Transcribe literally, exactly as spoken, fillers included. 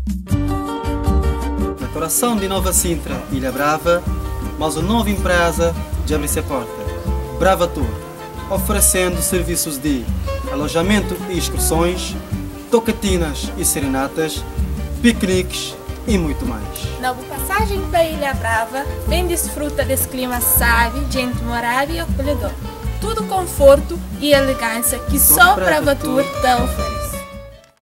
Na coração de Nova Sintra, Ilha Brava, mais uma nova empresa de abrir a porta, Brava Tour, oferecendo serviços de alojamento e excursões, tocatinas e serenatas, piqueniques e muito mais. Nova passagem para Ilha Brava, vem desfruta desse clima suave, gente amorável e acolhedor. Tudo conforto e elegância que só Brava Tour te oferece.